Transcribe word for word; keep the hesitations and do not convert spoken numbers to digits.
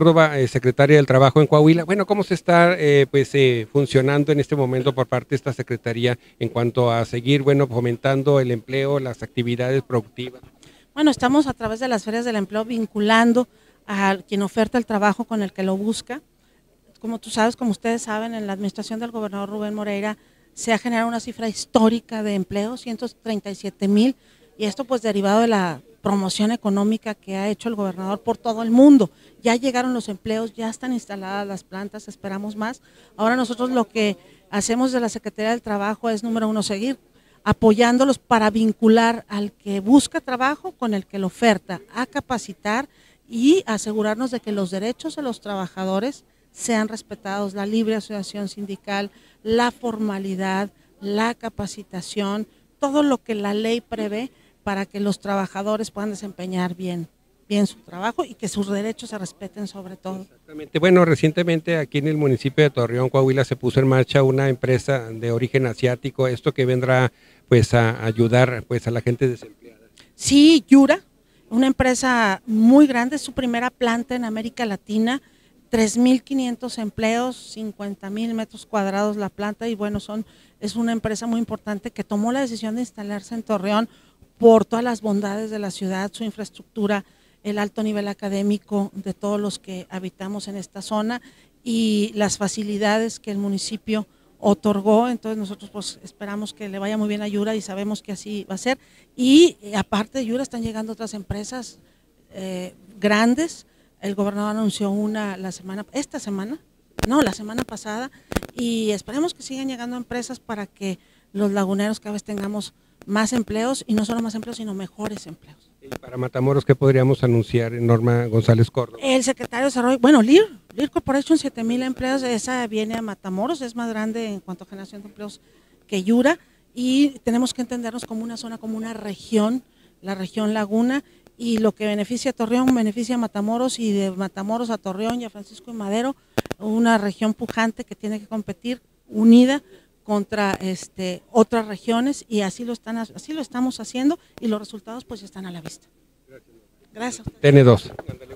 Córdoba, eh, secretaria del Trabajo en Coahuila. Bueno, ¿cómo se está eh, pues eh, funcionando en este momento por parte de esta secretaría en cuanto a seguir, bueno, fomentando el empleo, las actividades productivas? Bueno, estamos a través de las ferias del empleo vinculando a quien oferta el trabajo con el que lo busca. Como tú sabes, como ustedes saben, en la administración del gobernador Rubén Moreira se ha generado una cifra histórica de empleo, ciento treinta y siete mil, y esto pues derivado de la promoción económica que ha hecho el gobernador por todo el mundo. Ya llegaron los empleos, ya están instaladas las plantas, esperamos más. Ahora nosotros lo que hacemos de la Secretaría del Trabajo es, número uno, seguir apoyándolos para vincular al que busca trabajo con el que lo oferta, a capacitar y asegurarnos de que los derechos de los trabajadores sean respetados, la libre asociación sindical, la formalidad, la capacitación, todo lo que la ley prevé para que los trabajadores puedan desempeñar bien, bien su trabajo y que sus derechos se respeten sobre todo. Exactamente. Bueno, recientemente aquí en el municipio de Torreón, Coahuila, se puso en marcha una empresa de origen asiático, esto que vendrá pues a ayudar pues a la gente desempleada. Sí, Yura, una empresa muy grande, es su primera planta en América Latina, tres mil quinientos empleos, cincuenta mil metros cuadrados la planta y bueno, son, es una empresa muy importante que tomó la decisión de instalarse en Torreón por todas las bondades de la ciudad, su infraestructura, el alto nivel académico de todos los que habitamos en esta zona y las facilidades que el municipio otorgó. Entonces nosotros pues esperamos que le vaya muy bien a Yura y sabemos que así va a ser. Y eh, aparte de Yura están llegando otras empresas eh, grandes. El gobernador anunció una la semana, esta semana, no, la semana pasada, y esperemos que sigan llegando empresas para que los laguneros cada vez tengamos más empleos, y no solo más empleos, sino mejores empleos. Y para Matamoros, ¿qué podríamos anunciar, Norma González Córdoba? El secretario de Desarrollo, bueno, L I R, L I R Corporation, siete mil empleos, esa viene a Matamoros, es más grande en cuanto a generación de empleos que Yura, y tenemos que entendernos como una zona, como una región, la región Laguna, y lo que beneficia a Torreón beneficia a Matamoros, y de Matamoros a Torreón y a Francisco y Madero, una región pujante que tiene que competir unida contra este, otras regiones, y así lo están, así lo estamos haciendo, y los resultados pues están a la vista. Gracias. T N dos.